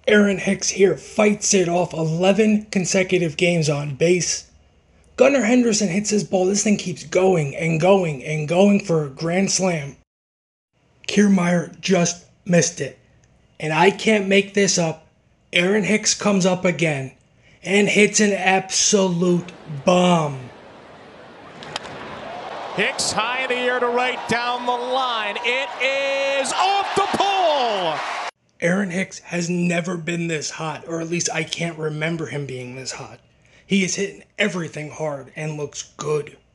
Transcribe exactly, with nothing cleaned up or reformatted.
Aaron Hicks here fights it off eleven consecutive games on base. Gunnar Henderson hits his ball. This thing keeps going and going and going for a grand slam. Kiermaier just missed it. And I can't make this up. Aaron Hicks comes up again and hits an absolute bomb. Hicks high in the air to right down the line. It is off the pole! Aaron Hicks has never been this hot, or at least I can't remember him being this hot. He is hitting everything hard and looks good.